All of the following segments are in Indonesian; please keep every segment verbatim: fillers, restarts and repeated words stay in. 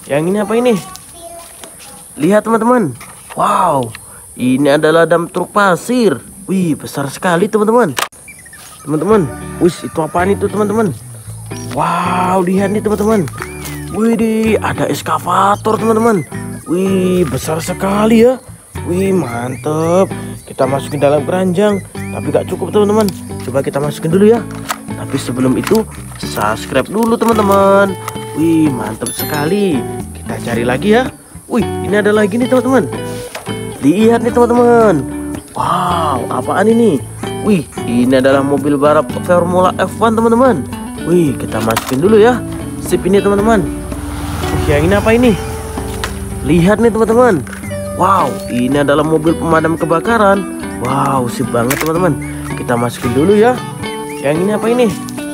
Yang ini apa ini? Lihat teman-teman. Wow, ini adalah dam truk pasir. Wih, besar sekali teman-teman. Teman-teman, wih, itu apaan itu teman-teman? Wow, lihat nih teman-teman. Wih, ada eskavator teman-teman. Wih, besar sekali ya. Wih, mantep. Kita masukin dalam keranjang. Tapi gak cukup teman-teman. Coba kita masukin dulu ya. Tapi sebelum itu, subscribe dulu teman-teman. Wih, mantep sekali. Kita cari lagi ya. Wih, ini ada lagi nih teman-teman. Lihat nih teman-teman. Wow, apaan ini? Wih, ini adalah mobil balap Formula F satu teman-teman. Wih, kita masukin dulu ya. Sip ini teman-teman. Yang ini apa ini? Lihat nih teman-teman. Wow, ini adalah mobil pemadam kebakaran. Wow, sip banget teman-teman. Kita masukin dulu ya. Yang ini apa ini?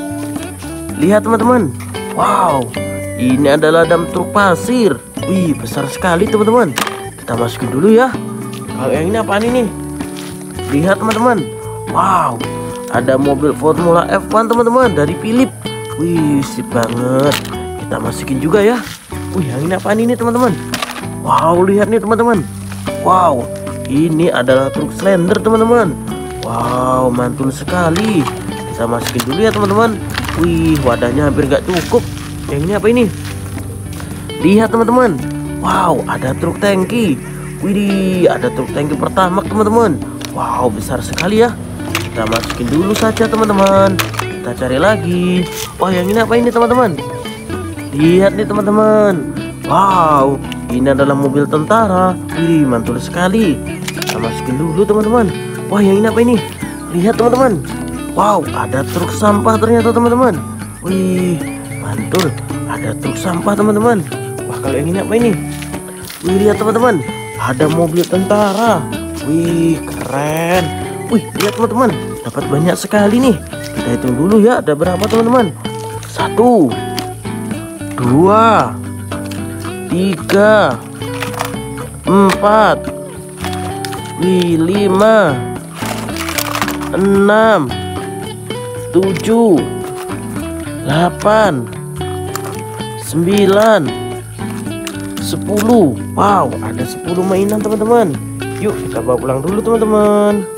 Lihat teman-teman. Wow, ini adalah dam truk pasir. Wih, besar sekali teman-teman. Kita masukin dulu ya. Kalau yang ini apaan ini? Lihat teman-teman. Wow, ada mobil Formula F satu teman-teman dari Philip. Wih, sip banget. Kita masukin juga ya. Wih, yang ini apaan ini teman-teman? Wow, lihat nih teman-teman. Wow, ini adalah truk slender teman-teman. Wow, mantul sekali. Kita masukin dulu ya teman-teman. Wih, wadahnya hampir nggak cukup. Yang ini apa ini? Lihat teman-teman. Wow, ada truk tangki. Widih, ada truk tangki pertama teman-teman. Wow, besar sekali ya. Kita masukin dulu saja teman-teman. Kita cari lagi. Wah, yang ini apa ini teman-teman? Lihat nih teman-teman. Wow, ini adalah mobil tentara. Wih, mantul sekali. Kita masukin dulu teman-teman. Wah, yang ini apa ini? Lihat teman-teman. Wow, ada truk sampah ternyata teman-teman. Wih, mantul. Ada truk sampah teman-teman. Wah, kalau yang ini apa ini? Wih, lihat teman-teman. Ada mobil tentara. Wih, keren. Wih, lihat teman-teman. Dapat banyak sekali nih. Kita hitung dulu ya, ada berapa teman-teman? Satu, dua, tiga, empat, wih, lima, enam, tujuh, delapan, sembilan, sepuluh. Wow, ada sepuluh mainan teman-teman. Yuk kita bawa pulang dulu teman-teman.